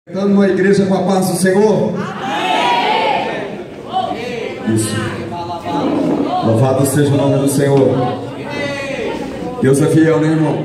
Estamos numa igreja com a paz do Senhor? Amém! Isso. Louvado seja o nome do Senhor. Deus é fiel, né, irmão?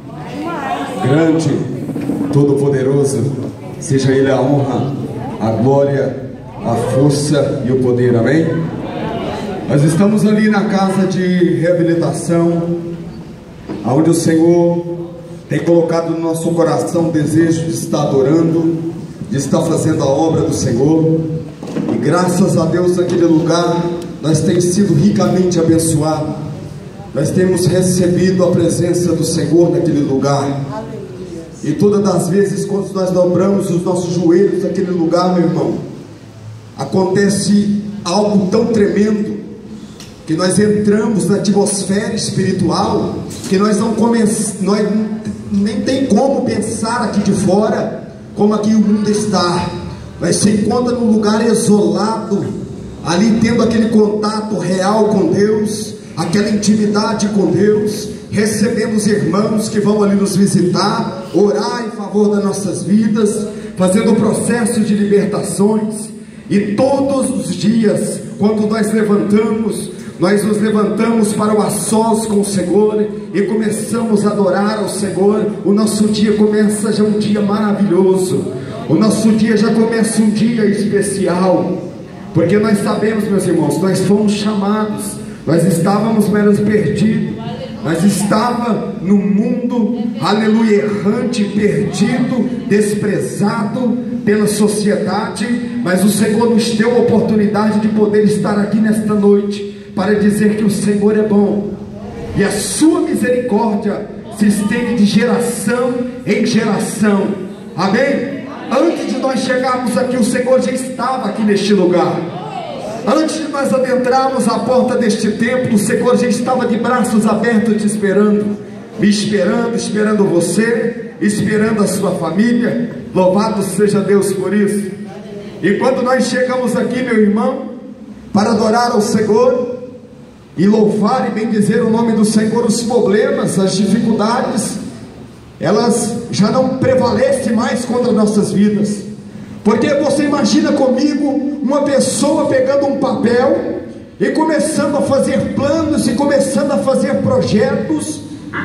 Grande, todo-poderoso. Seja Ele a honra, a glória, a força e o poder. Amém? Nós estamos ali na casa de reabilitação, onde o Senhor tem colocado no nosso coração o desejo de estar adorando, de estar fazendo a obra do Senhor. E graças a Deus naquele lugar nós temos sido ricamente abençoados. Nós temos recebido a presença do Senhor naquele lugar. E todas as vezes quando nós dobramos os nossos joelhos naquele lugar, meu irmão, acontece algo tão tremendo, que nós entramos na atmosfera espiritual, que nós nem tem como pensar aqui de fora como aqui o mundo está. Nós se encontra num lugar isolado, ali tendo aquele contato real com Deus, aquela intimidade com Deus. Recebemos irmãos que vão ali nos visitar, orar em favor das nossas vidas, fazendo o processo de libertações. E todos os dias, quando nós nos levantamos para o a sós com o Senhor e começamos a adorar ao Senhor. O nosso dia começa já um dia maravilhoso, o nosso dia já começa um dia especial, porque nós sabemos, meus irmãos, nós fomos chamados, nós estávamos meros perdidos, nós estávamos no mundo, aleluia, errante, perdido, desprezado pela sociedade, mas o Senhor nos deu a oportunidade de poder estar aqui nesta noite, para dizer que o Senhor é bom, e a sua misericórdia se estende de geração em geração. Amém? Antes de nós chegarmos aqui, o Senhor já estava aqui neste lugar. Antes de nós adentrarmos a porta deste templo, o Senhor já estava de braços abertos te esperando, me esperando, esperando você, esperando a sua família. Louvado seja Deus por isso. E quando nós chegamos aqui, meu irmão, para adorar ao Senhor e louvar e bendizer o nome do Senhor, os problemas, as dificuldades, elas já não prevalecem mais contra nossas vidas. Porque você imagina comigo uma pessoa pegando um papel e começando a fazer planos e começando a fazer projetos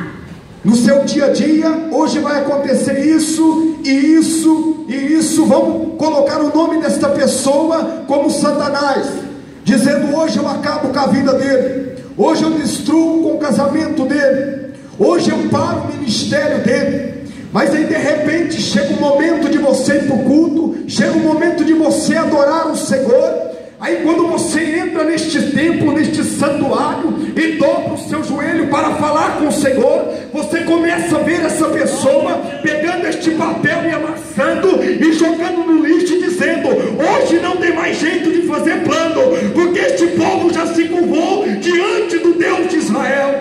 no seu dia a dia. Hoje vai acontecer isso e isso e isso. Vamos colocar o nome desta pessoa como Satanás, dizendo: hoje eu acabo com a vida dele, hoje eu destruo com o casamento dele, hoje eu paro o ministério dele. Mas aí de repente chega o momento de você ir para o culto, chega o momento de você adorar o Senhor. Aí quando você entra neste templo, neste santuário, e dobra o seu joelho para falar com o Senhor, você começa a ver essa pessoa pegando este papel e amassando e jogando no lixo e dizendo: hoje não tem mais jeito de fazer plano, porque este povo já se curvou diante do Deus de Israel.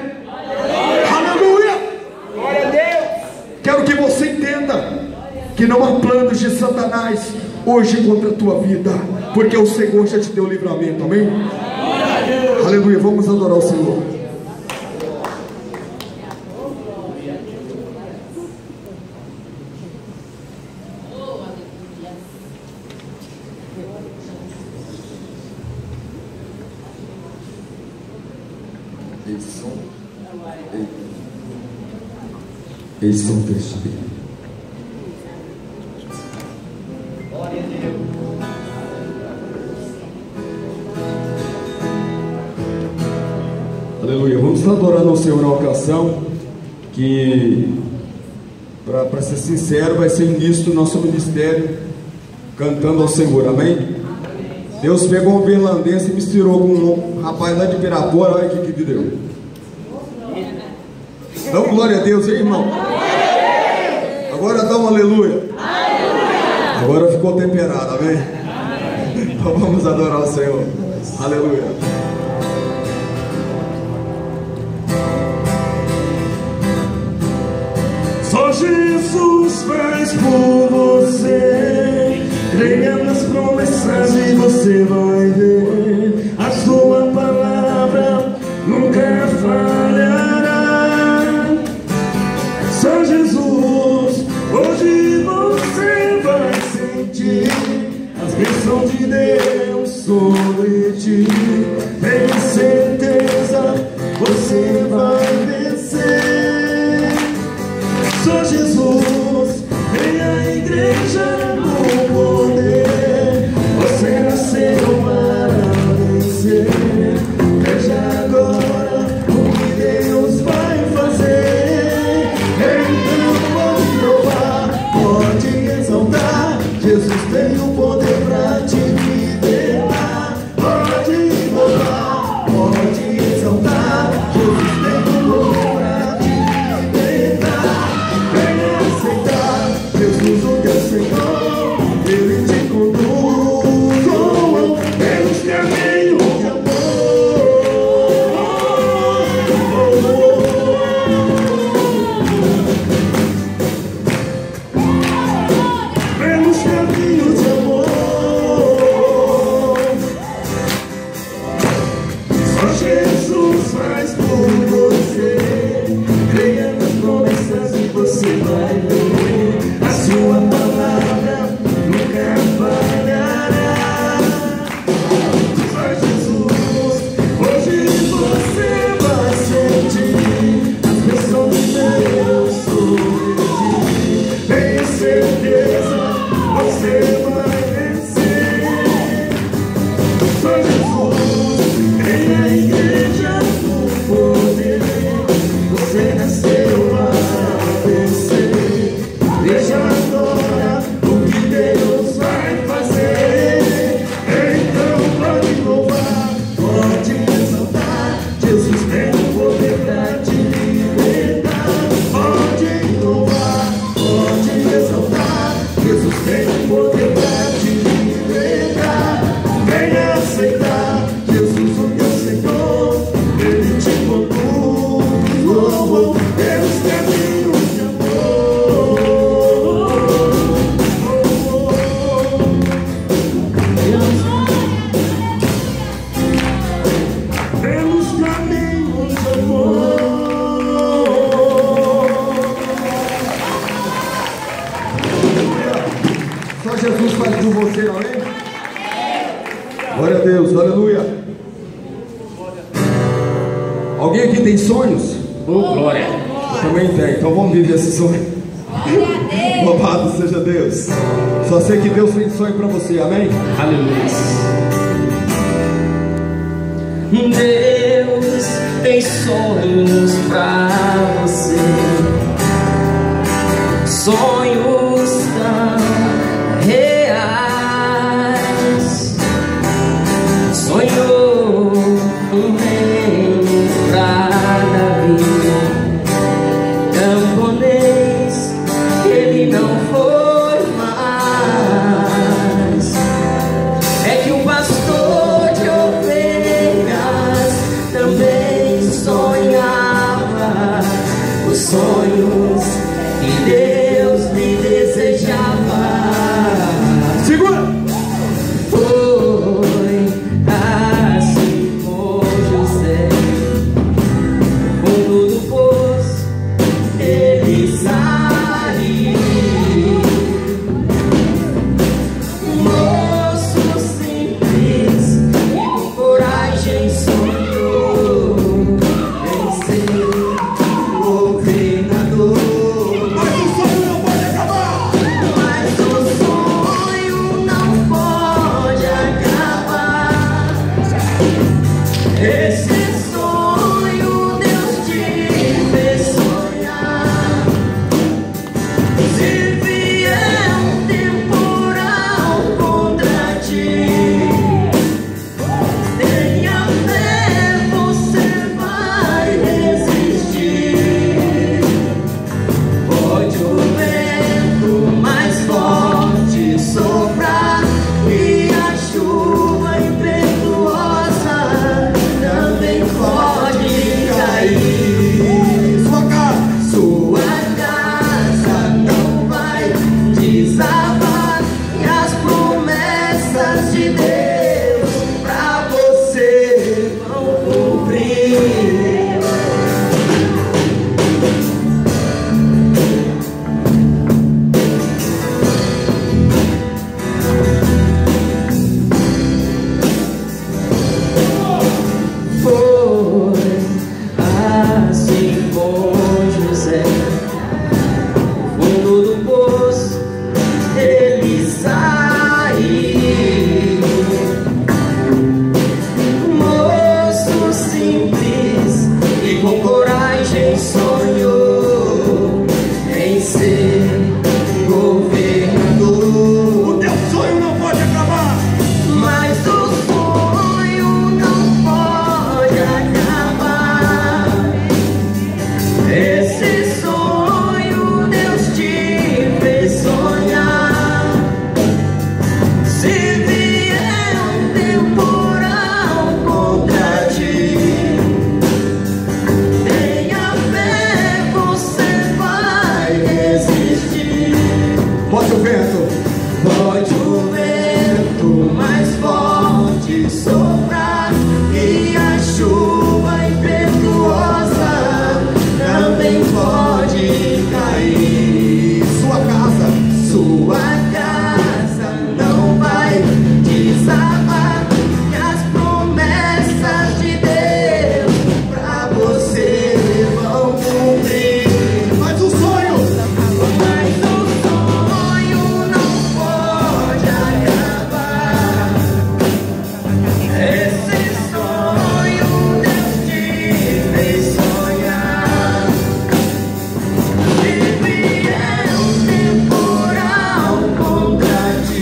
Aleluia! Glória a Deus! Quero que você entenda que não há planos de Satanás hoje contra a tua vida, porque o Senhor já te deu livramento. Amém? Aleluia, vamos adorar o Senhor. Eles são percebidos. Aleluia, vamos estar adorando ao Senhor na ocasião, que, para ser sincero, vai ser o início do nosso ministério, cantando ao Senhor. Amém? Deus pegou um berlandense e misturou com um rapaz lá de Pirapora. Olha o que deu. Dá um glória a Deus, hein, irmão? Agora dá um aleluia. Agora ficou temperado, amém? Então vamos adorar o Senhor. Aleluia. Só Jesus faz por você. Creia nas promessas e você vai ver. A sua palavra nunca falhará. Só Jesus, hoje você vai ser semente, as bênçãos de Deus sobre ti. Tenha certeza, você vai vencer. Só Jesus, vem à igreja no poder. Você nasceu para vencer. Veja agora o que Deus vai fazer. Então pode louvar, pode exaltar. Jesus tem o poder para te libertar. Pode louvar, pode exaltar. Jesus tem o poder para te libertar. Venha aceitar Jesus, o teu Senhor. Ele te conduz pelos caminhos de amor. Pelos caminhos de amor. Só Jesus faz por você. Creia nas promessas e você vai ver. A sua palavra nunca falhará. Só Jesus, hoje você vai sentir as bênçãos de Deus sobre ti. Tenha certeza, você vai vencer. Só Jesus, vem à igreja no poder. Você nasceu para vencer. Veja agora o que Deus vai fazer. Então pode louvar, pode exaltar. Jesus tem o poder para te libertar. Pode louvar, pode exaltar. Jesus tem o poder para te libertar. Venha aceitar Jesus, o teu Senhor. Ele te conduz pelos caminhos de amor. Pelos caminhos de amor. Só Jesus faz por você, amém? Glória a Deus, aleluia. Alguém aqui tem sonhos? Glória. Eu também tem, então vamos viver esse sonho. Louvado seja Deus. Só sei que Deus tem sonho para você, amém? Aleluia. Deus tem sonhos pra você, sonhos tão reais. Sonhou um reino pra Davi, camponês, ele não foi mais. É que o pastor de ovelhas também sonhava os sonhos que Deus lhe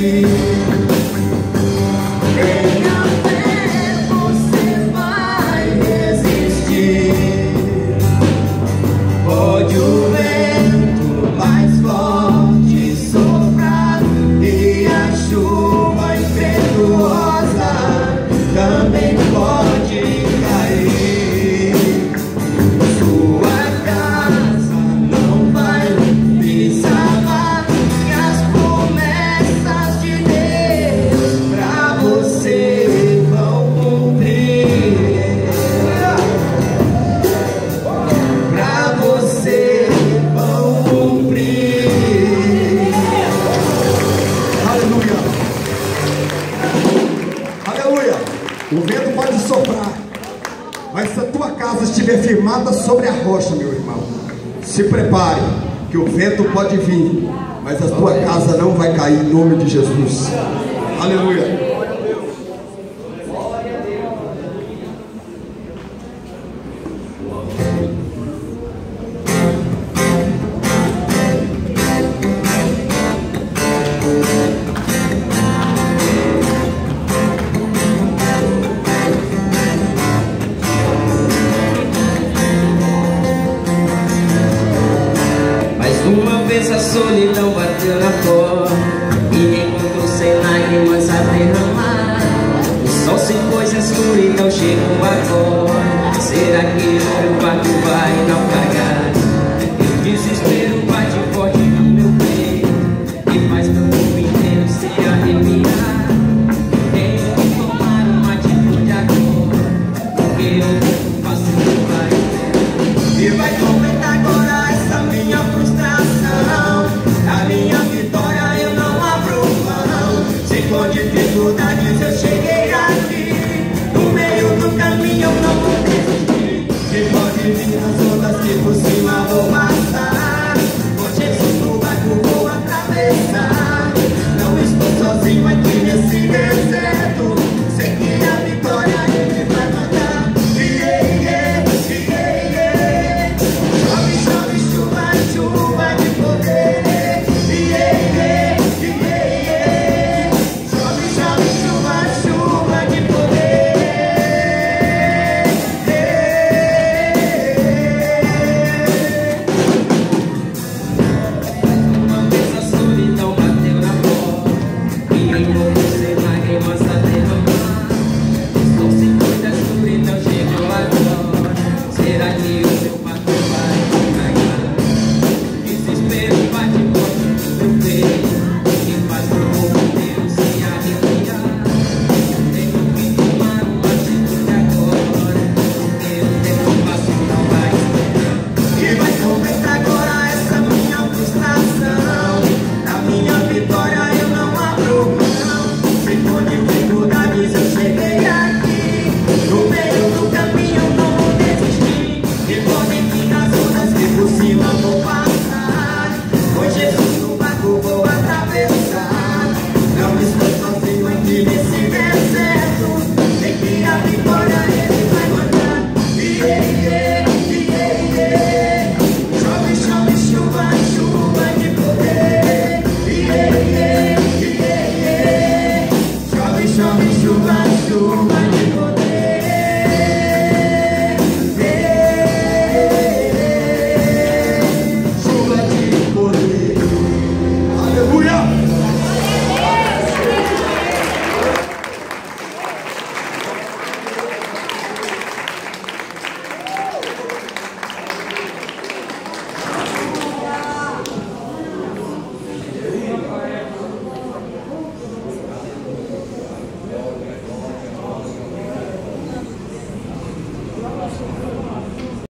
Tenha fé, você vai resistir. Pode o vento mais forte soprar e a chuva impetuosa também pode cair. Sua casa não vai desabar e as promessas de Deus pra você vão cumprir. Pra você vão cumprir. Aleluia. Aleluia. O vento pode soprar, mas se a tua casa estiver firmada sobre a rocha, meu irmão, se prepare, que o vento pode vir, mas a tua casa não vai cair em nome de Jesus. Aleluia. Uma vez a solidão bateu na porta e me encontrou sem lágrimas a derramar. O sol se pôs, a escuridão chegou agora. Será que o barco vai naufragar? O desespero bate forte no meu peito e faz meu corpo inteiro se arrepiar. Tenho que tomar uma atitude agora, porque eu não faço mais. E vai completar agora essa minha frustração. A minha vitória eu não abro mão. Se com dificuldades eu cheguei